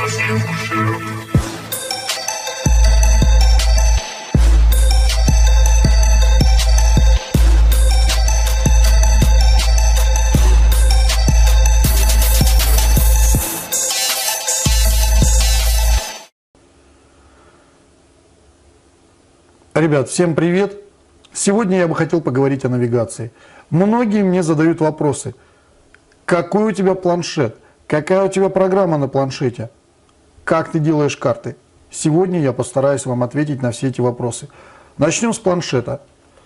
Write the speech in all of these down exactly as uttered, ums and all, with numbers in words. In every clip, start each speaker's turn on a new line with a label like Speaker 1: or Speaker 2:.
Speaker 1: Ребят, всем привет! Сегодня я бы хотел поговорить о навигации. Многие мне задают вопросы. Какой у тебя планшет? Какая у тебя программа на планшете? Как ты делаешь карты? Сегодня я постараюсь вам ответить на все эти вопросы. Начнем с планшета.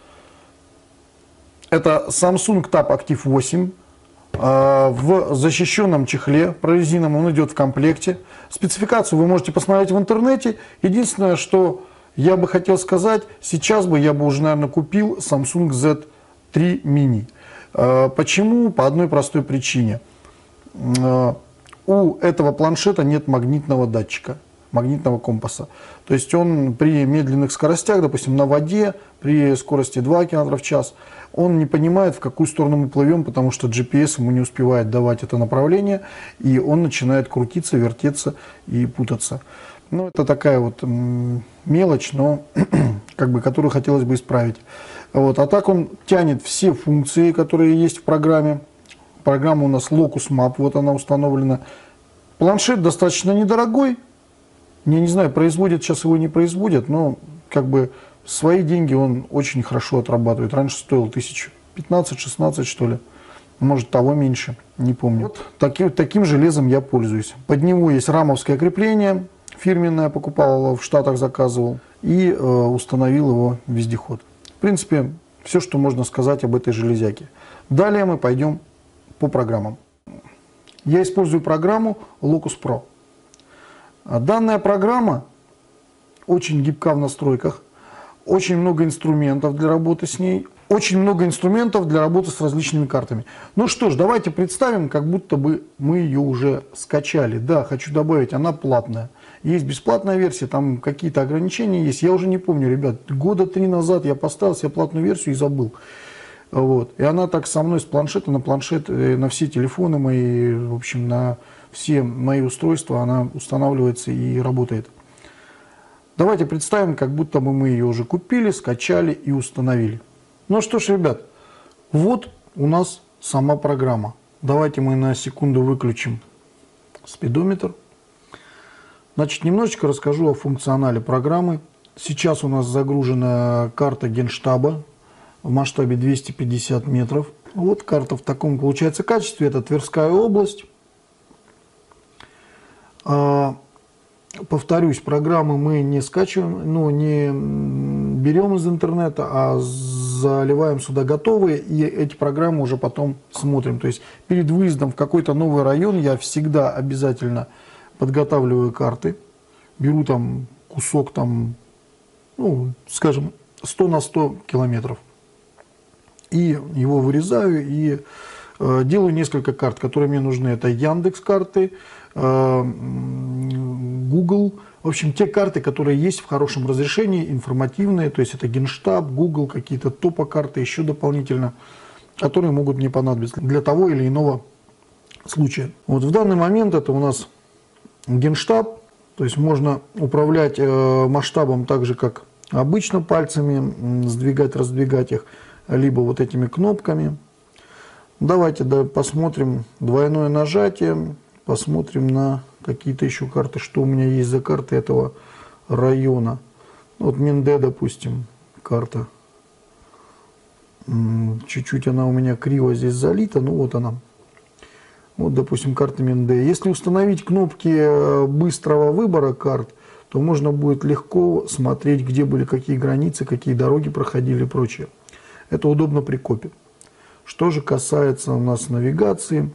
Speaker 1: Это Samsung Tab Active восемь. В защищенном чехле прорезиновом, он идет в комплекте. Спецификацию вы можете посмотреть в интернете. Единственное, что я бы хотел сказать, сейчас бы я бы уже, наверное, купил Samsung зет три Mini. Почему? По одной простой причине. У этого планшета нет магнитного датчика, магнитного компаса. То есть он при медленных скоростях, допустим, на воде, при скорости два километра в час, он не понимает, в какую сторону мы плывем, потому что джи пи эс ему не успевает давать это направление, и он начинает крутиться, вертеться и путаться. Ну, это такая вот мелочь, но как бы, которую хотелось бы исправить. Вот. А так он тянет все функции, которые есть в программе. Программа у нас Locus Map, вот она установлена. Планшет достаточно недорогой. Я не знаю, производят, сейчас его не производят, но как бы свои деньги он очень хорошо отрабатывает. Раньше стоил тысяч пятнадцать-шестнадцать, что ли. Может, того меньше, не помню. Вот таки, таким железом я пользуюсь. Под него есть рамовское крепление. Фирменное, покупал его в Штатах, заказывал. И э, установил его в вездеход. В принципе, все, что можно сказать об этой железяке. Далее мы пойдем по программам. Я использую программу Locus Pro. Данная программа очень гибка в настройках. Очень много инструментов для работы с ней. Очень много инструментов для работы с различными картами. Ну что ж, давайте представим, как будто бы мы ее уже скачали. Да, хочу добавить, она платная. Есть бесплатная версия, там какие-то ограничения есть. Я уже не помню, ребят, года три назад я поставил себе платную версию и забыл. Вот. И она так со мной с планшета на планшет, на все телефоны мои, в общем, на все мои устройства она устанавливается и работает. Давайте представим, как будто бы мы ее уже купили, скачали и установили. Ну что ж, ребят, вот у нас сама программа. Давайте мы на секунду выключим спидометр. Значит, немножечко расскажу о функционале программы. Сейчас у нас загружена карта Генштаба в масштабе двести пятьдесят метров. Вот карта в таком получается качестве. Это Тверская область. Повторюсь, программы мы не скачиваем, ну, не берем из интернета, а заливаем сюда готовые, и эти программы уже потом смотрим. То есть перед выездом в какой-то новый район я всегда обязательно подготавливаю карты, беру там кусок, там, ну, скажем, сто на сто километров, и его вырезаю, и э, делаю несколько карт, которые мне нужны. Это Яндекс карты, э, Google, в общем, те карты, которые есть в хорошем разрешении, информативные, то есть это Генштаб, Google, какие-то топо-карты еще дополнительно, которые могут мне понадобиться для того или иного случая. Вот в данный момент это у нас Генштаб, то есть можно управлять э, масштабом так же, как обычно, пальцами, сдвигать, раздвигать их, либо вот этими кнопками. Давайте да, посмотрим двойное нажатие, посмотрим на какие-то еще карты, что у меня есть за карты этого района. Вот Менде, допустим, карта. Чуть-чуть она у меня криво здесь залита, ну вот она. Вот, допустим, карта Менде. Если установить кнопки быстрого выбора карт, то можно будет легко смотреть, где были какие границы, какие дороги проходили и прочее. Это удобно при копе. Что же касается у нас навигации,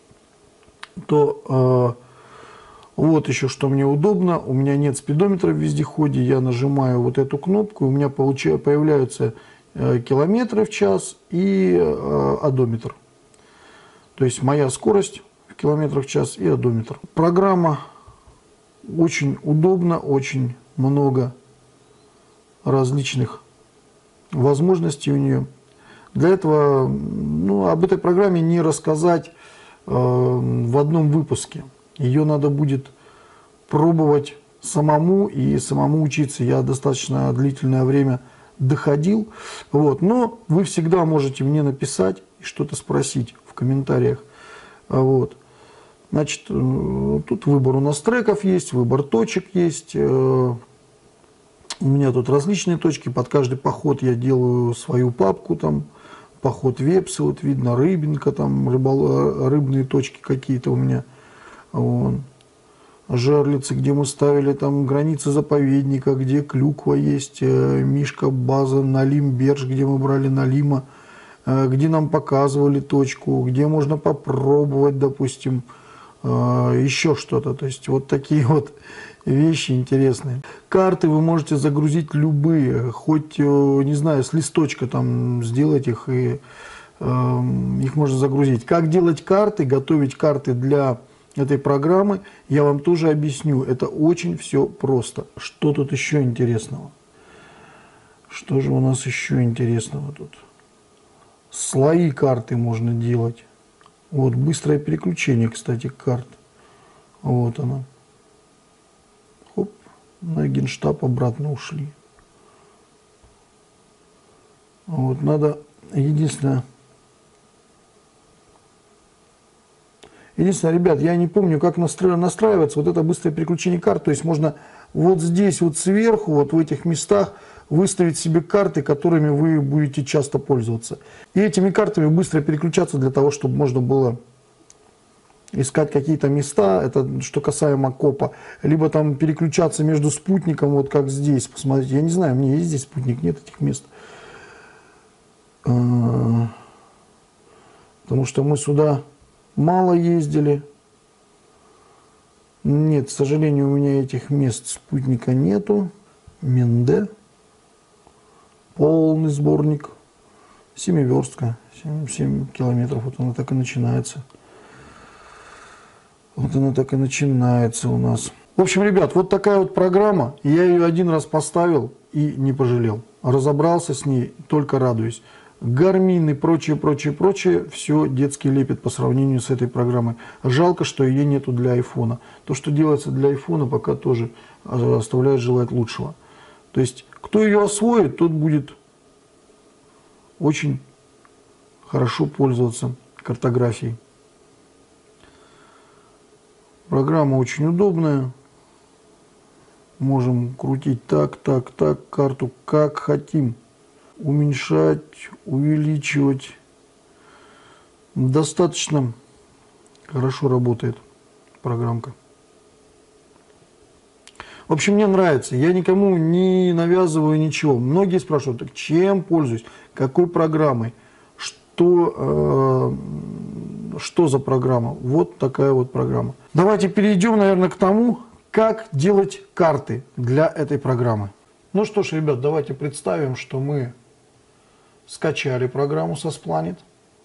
Speaker 1: то э, вот еще что мне удобно. У меня нет спидометра в вездеходе. Я нажимаю вот эту кнопку, у меня получаю, появляются э, километры в час и э, одометр. То есть моя скорость в километрах в час и одометр. Программа очень удобна, очень много различных возможностей у нее. Для этого, ну, об этой программе не рассказать э, в одном выпуске. Ее надо будет пробовать самому и самому учиться. Я достаточно длительное время доходил. Вот. Но вы всегда можете мне написать и что-то спросить в комментариях. Вот. Значит, тут выбор у нас треков есть, выбор точек есть. У меня тут различные точки. Под каждый поход я делаю свою папку. Там поход Вепсы, вот видно, рыбинка, там рыбол... рыбные точки какие-то у меня. Вон. Жарлицы, где мы ставили там границы заповедника, где клюква есть, Мишка, база, Налим, Берж, где мы брали Налима, где нам показывали точку, где можно попробовать, допустим, еще что-то. То есть вот такие вот вещи интересные. Карты вы можете загрузить любые, хоть, не знаю, с листочка там сделать их, и э, их можно загрузить. Как делать карты, готовить карты для этой программы, я вам тоже объясню. Это очень все просто. Что тут еще интересного? Что же у нас еще интересного тут? Слои карты можно делать. Вот, быстрое переключение, кстати, карт. Вот оно. Хоп, на генштаб обратно ушли. Вот, надо, единственное... Единственное, ребят, я не помню, как настра... настраиваться вот это быстрое переключение карт. То есть можно вот здесь вот сверху, вот в этих местах выставить себе карты, которыми вы будете часто пользоваться. И этими картами быстро переключаться для того, чтобы можно было искать какие-то места, это что касаемо копа, либо там переключаться между спутником, вот как здесь, посмотрите, я не знаю, мне есть здесь спутник, нет этих мест. Потому что мы сюда мало ездили. Нет, к сожалению, у меня этих мест спутника нету. Менде. Полный сборник. Семиверстка. семь километров. Вот она так и начинается. Вот она так и начинается у нас. В общем, ребят, вот такая вот программа. Я ее один раз поставил и не пожалел. Разобрался с ней, только радуюсь. Гармин и прочее, прочее, прочее, все детский лепет по сравнению с этой программой. Жалко, что ее нету для айфона. То, что делается для айфона, пока тоже оставляет желать лучшего. То есть, кто ее освоит, тот будет очень хорошо пользоваться картографией. Программа очень удобная. Можем крутить так, так, так, карту как хотим. Уменьшать, увеличивать. Достаточно хорошо работает программка. В общем, мне нравится. Я никому не навязываю ничего. Многие спрашивают, так чем пользуюсь, какой программой, что, э, что за программа. Вот такая вот программа. Давайте перейдем, наверное, к тому, как делать карты для этой программы. Ну что ж, ребят, давайте представим, что мы скачали программу Sasplanet,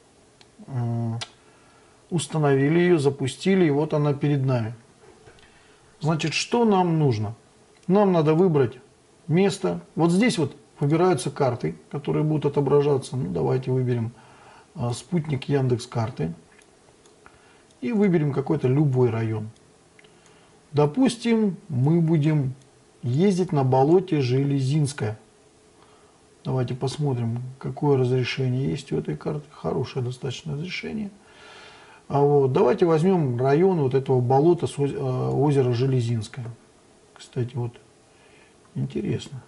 Speaker 1: установили ее, запустили, и вот она перед нами. Значит, что нам нужно? Нам надо выбрать место. Вот здесь вот выбираются карты, которые будут отображаться. Ну, давайте выберем а, спутник Яндекс.Карты. И выберем какой-то любой район. Допустим, мы будем ездить на болоте Железинское. Давайте посмотрим, какое разрешение есть у этой карты. Хорошее достаточно разрешение. А вот, давайте возьмем район вот этого болота с озера Железинское. Кстати, вот интересно.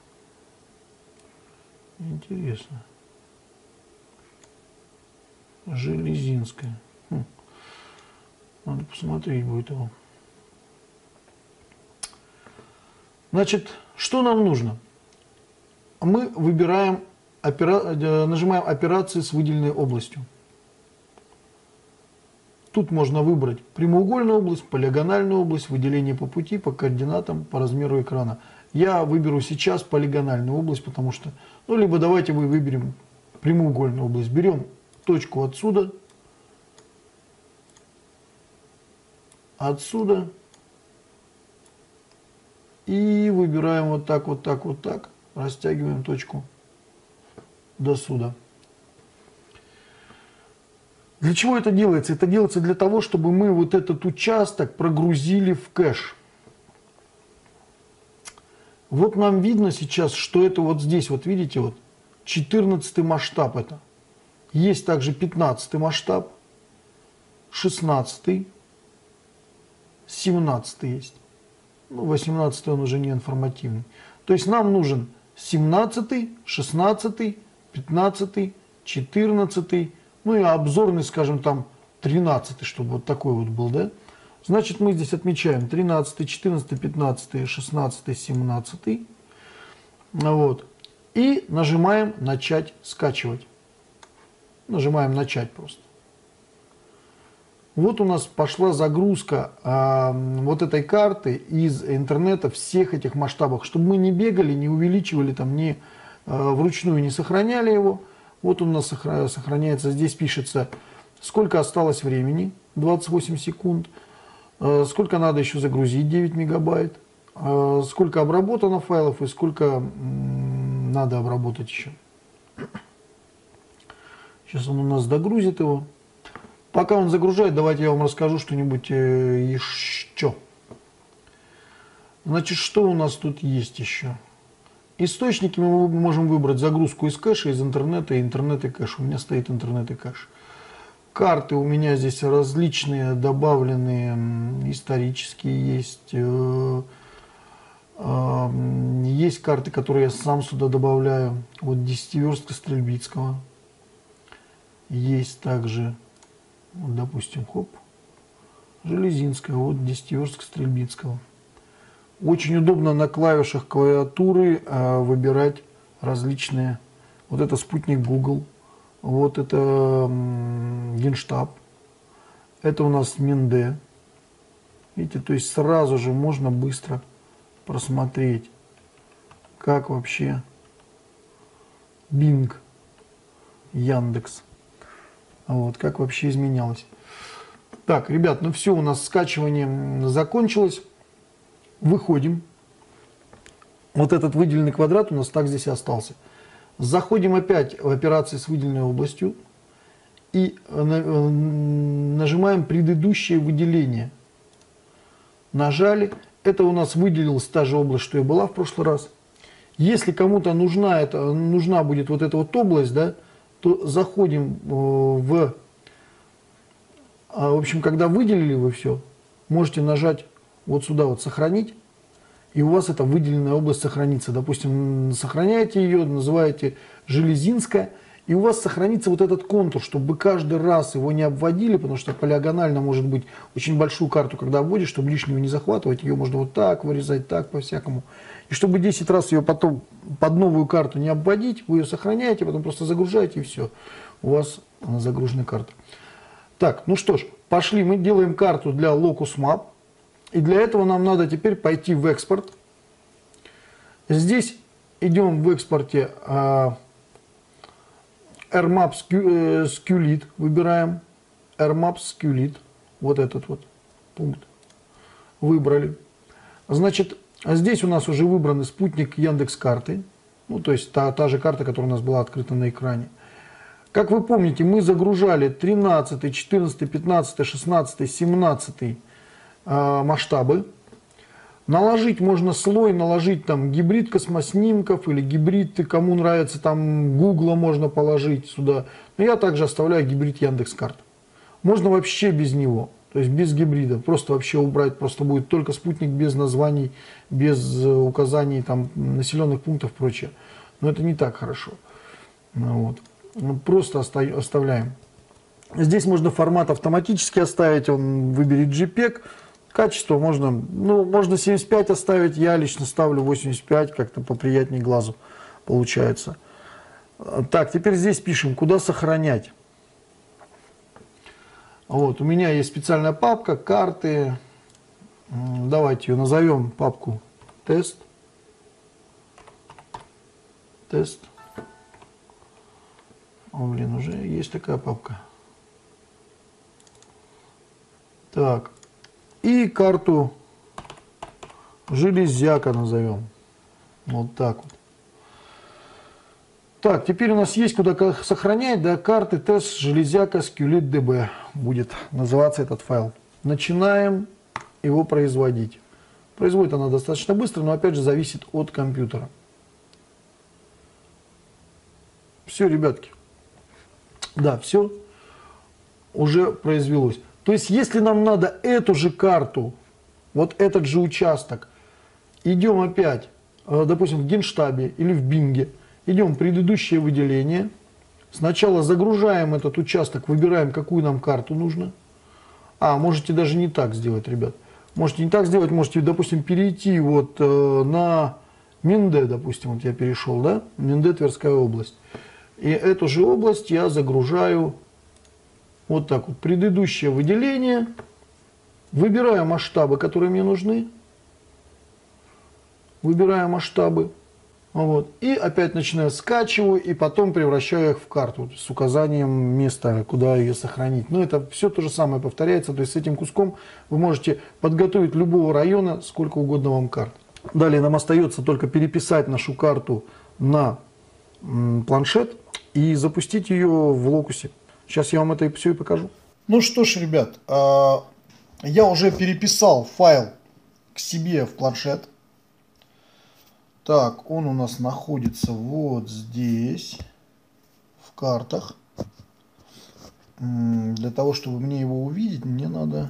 Speaker 1: Интересно. Железинское. Хм. Надо посмотреть будет его. Значит, что нам нужно? Мы выбираем, опера... нажимаем операции с выделенной областью. Тут можно выбрать прямоугольную область, полигональную область, выделение по пути, по координатам, по размеру экрана. Я выберу сейчас полигональную область, потому что... Ну, либо давайте мы выберем прямоугольную область. Берем точку отсюда, отсюда, и выбираем вот так, вот так, вот так. Растягиваем точку до сюда. Для чего это делается? Это делается для того, чтобы мы вот этот участок прогрузили в кэш. Вот нам видно сейчас, что это вот здесь, вот видите, вот четырнадцатый масштаб это. Есть также пятнадцатый масштаб, шестнадцатый, семнадцатый есть. Ну, восемнадцатый он уже не информативный. То есть нам нужен семнадцатый, шестнадцатый, пятнадцатый, четырнадцатый, ну и обзорный, скажем, там тринадцатый, чтобы вот такой вот был, да? Значит, мы здесь отмечаем тринадцатый, четырнадцатый, пятнадцатый, шестнадцатый, семнадцатый. Вот. И нажимаем «Начать скачивать». Нажимаем «Начать» просто. Вот у нас пошла загрузка э, вот этой карты из интернета всех этих масштабов, чтобы мы не бегали, не увеличивали, там, не, э, вручную не сохраняли его. Вот он у нас сохраняется, здесь пишется, сколько осталось времени, двадцать восемь секунд, э, сколько надо еще загрузить, девять мегабайт, э, сколько обработано файлов и сколько э, надо обработать еще. Сейчас он у нас догрузит его. Пока он загружает, давайте я вам расскажу что-нибудь э, еще. Значит, что у нас тут есть еще? Источники мы можем выбрать загрузку из кэша, из интернета, интернет и кэш. У меня стоит интернет и кэш. Карты у меня здесь различные, добавленные, исторические есть. Э, э, есть карты, которые я сам сюда добавляю. Вот десятиверстка Стрельбицкого. Есть также... Вот, допустим, хоп, Железинская, вот десятиверстка Стрельбицкого. Очень удобно на клавишах клавиатуры э, выбирать различные. Вот это спутник Google, вот это э, Генштаб, это у нас Минде. Видите, то есть сразу же можно быстро просмотреть, как вообще Bing, Яндекс. Вот, как вообще изменялось. Так, ребят, ну все, у нас скачивание закончилось. Выходим. Вот этот выделенный квадрат у нас так здесь и остался. Заходим опять в операции с выделенной областью и нажимаем предыдущее выделение. Нажали. Это у нас выделилась та же область, что и была в прошлый раз. Если кому-то нужна, это, нужна будет вот эта вот область, да, то заходим в, в общем, когда выделили вы все, можете нажать вот сюда вот «Сохранить», и у вас эта выделенная область сохранится. Допустим, сохраняете ее, называете «Железинская», и у вас сохранится вот этот контур, чтобы вы каждый раз его не обводили, потому что полиагонально может быть очень большую карту, когда обводишь, чтобы лишнего не захватывать, ее можно вот так вырезать, так по-всякому. И чтобы десять раз ее потом под новую карту не обводить, вы ее сохраняете, потом просто загружаете, и все. У вас она загружена карта. Так, ну что ж, пошли, мы делаем карту для Locus Map. И для этого нам надо теперь пойти в экспорт. Здесь идем в экспорте а, AirMaps Sculit, выбираем AirMaps Sculit, вот этот вот пункт. Выбрали. Значит, а здесь у нас уже выбран спутник Яндекс.Карты, ну, то есть та, та же карта, которая у нас была открыта на экране. Как вы помните, мы загружали тринадцатый, четырнадцатый, пятнадцатый, шестнадцатый, семнадцатый э, масштабы. Наложить можно слой, наложить там гибрид космоснимков или гибрид, кому нравится, там Гугла можно положить сюда. Но я также оставляю гибрид Яндекс.Карт. Можно вообще без него. То есть без гибрида, просто вообще убрать, просто будет только спутник без названий, без указаний там, населенных пунктов и прочее. Но это не так хорошо. Вот. Просто оставляем. Здесь можно формат автоматически оставить, он выберет JPEG. Качество можно, ну, можно семьдесят пять оставить, я лично ставлю восемьдесят пять, как-то поприятнее глазу получается. Так, теперь здесь пишем, куда сохранять. Вот, у меня есть специальная папка, карты. Давайте ее назовем папку тест. Тест. О, блин, уже есть такая папка. Так. И карту Железяка назовем. Вот так вот. Так, теперь у нас есть куда сохранять, да, карты тест Железяка Sculit ди би будет называться этот файл. Начинаем его производить. Производит она достаточно быстро, но опять же зависит от компьютера. Все, ребятки. Да, все уже произвелось. То есть, если нам надо эту же карту, вот этот же участок, идем опять, допустим, в Генштабе или в Бинге, идем в предыдущее выделение, сначала загружаем этот участок, выбираем, какую нам карту нужно. А, можете даже не так сделать, ребят. Можете не так сделать, можете, допустим, перейти вот э, на Минде, допустим, вот я перешел, да, Минде, Тверская область. И эту же область я загружаю вот так вот, предыдущее выделение, выбираю масштабы, которые мне нужны, выбираю масштабы, вот, и опять начинаю скачиваю, и потом превращаю их в карту с указанием места, куда ее сохранить. Но это все то же самое повторяется, то есть с этим куском вы можете подготовить любого района, сколько угодно вам карт. Далее нам остается только переписать нашу карту на м, планшет и запустить ее в локусе. Сейчас я вам это и все и покажу.
Speaker 2: Ну что ж, ребят, я уже переписал файл к себе в планшет. Так, он у нас находится вот здесь, в картах. Для того, чтобы мне его увидеть, мне надо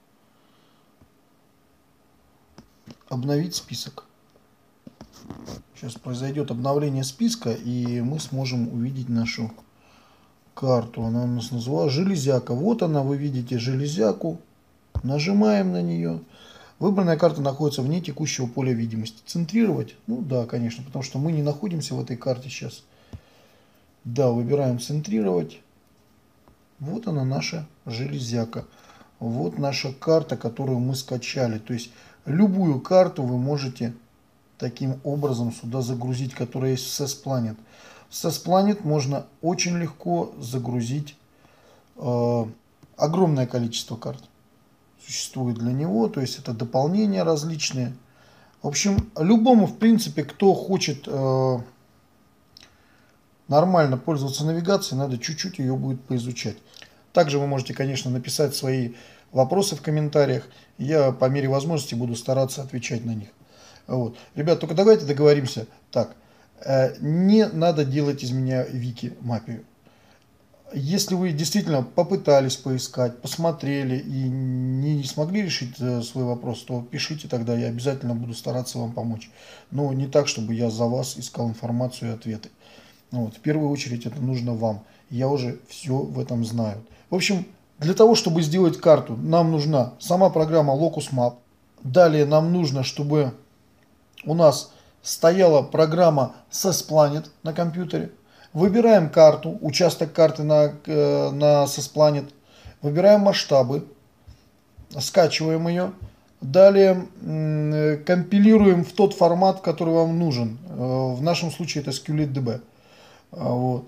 Speaker 2: обновить список. Сейчас произойдет обновление списка, и мы сможем увидеть нашу карту. Она у нас называется железяка. Вот она, вы видите железяку. Нажимаем на нее. Выбранная карта находится вне текущего поля видимости. Центрировать? Ну да, конечно, потому что мы не находимся в этой карте сейчас. Да, выбираем центрировать. Вот она, наша железяка. Вот наша карта, которую мы скачали. То есть любую карту вы можете таким образом сюда загрузить, которая есть в SES-Planet. В SES-Planet можно очень легко загрузить э, огромное количество карт. Существует для него, то есть это дополнения различные. В общем, любому, в принципе, кто хочет э, нормально пользоваться навигацией, надо чуть-чуть ее будет поизучать. Также вы можете, конечно, написать свои вопросы в комментариях. Я по мере возможности буду стараться отвечать на них. Вот. Ребят, только давайте договоримся так. Э, не надо делать из меня вики-мапию. Если вы действительно попытались поискать, посмотрели и не смогли решить свой вопрос, то пишите тогда, я обязательно буду стараться вам помочь. Но не так, чтобы я за вас искал информацию и ответы. Вот. В первую очередь это нужно вам. Я уже все в этом знаю. В общем, для того, чтобы сделать карту, нам нужна сама программа Locus Map. Далее нам нужно, чтобы у нас стояла программа SES-Planet на компьютере. Выбираем карту, участок карты на, на SES-Planet, выбираем масштабы, скачиваем ее, далее компилируем в тот формат, который вам нужен. В нашем случае это SQLite-db. Вот.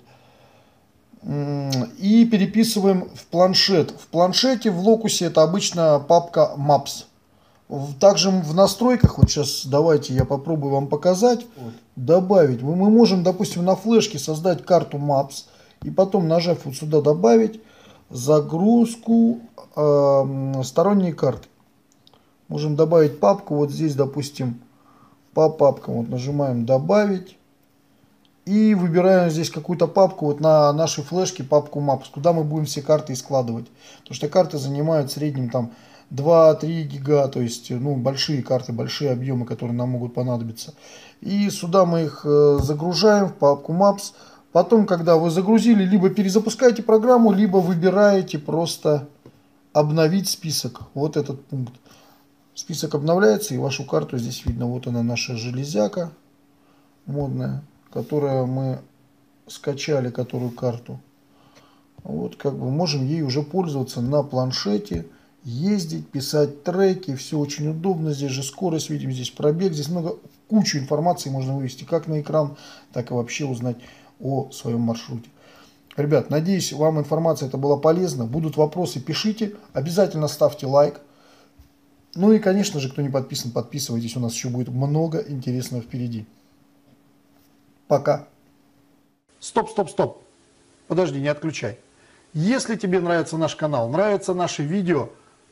Speaker 2: И переписываем в планшет. В планшете, в локусе это обычно папка Maps. Также в настройках, вот сейчас давайте я попробую вам показать, вот, добавить. Мы, мы можем, допустим, на флешке создать карту Maps и потом, нажав вот сюда добавить, загрузку э, сторонние карты. Можем добавить папку, вот здесь, допустим, по папкам. Вот нажимаем добавить и выбираем здесь какую-то папку, вот на нашей флешке папку Maps, куда мы будем все карты и складывать. Потому что карты занимают в среднем там два-три гига, то есть ну, большие карты, большие объемы, которые нам могут понадобиться. И сюда мы их э, загружаем в папку Maps. Потом, когда вы загрузили, либо перезапускаете программу, либо выбираете просто обновить список. Вот этот пункт. Список обновляется, и вашу карту здесь видно. Вот она, наша железяка модная, которую мы скачали, которую карту. Вот как бы можем ей уже пользоваться на планшете. Ездить, писать треки, все очень удобно. Здесь же скорость, видим, здесь пробег, здесь много, кучу информации можно вывести как на экран, так и вообще узнать о своем маршруте. Ребят, надеюсь, вам информация эта была полезна. Будут вопросы, пишите, обязательно ставьте лайк. Ну и, конечно же, кто не подписан, подписывайтесь, у нас еще будет много интересного впереди. Пока.
Speaker 1: Стоп, стоп, стоп. Подожди, не отключай. Если тебе нравится наш канал, нравятся наши видео,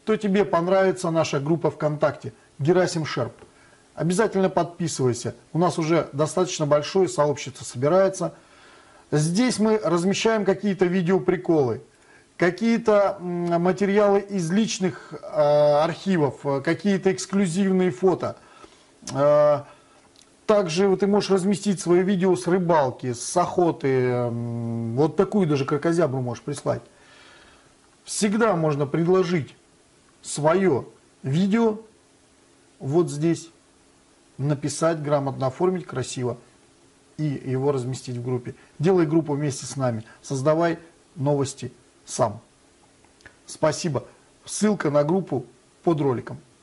Speaker 1: то тебе понравится наша группа ВКонтакте Герасим Шерп. Обязательно подписывайся. У нас уже достаточно большое сообщество собирается. Здесь мы размещаем какие-то видеоприколы, какие-то материалы из личных э, архивов, какие-то эксклюзивные фото. Э, также ты можешь разместить свои видео с рыбалки, с охоты. Э, вот такую даже кракозябру можешь прислать. Всегда можно предложить свое видео вот здесь, написать грамотно, оформить красиво и его разместить в группе. Делай группу вместе с нами, создавай новости сам. Спасибо. Ссылка на группу под роликом.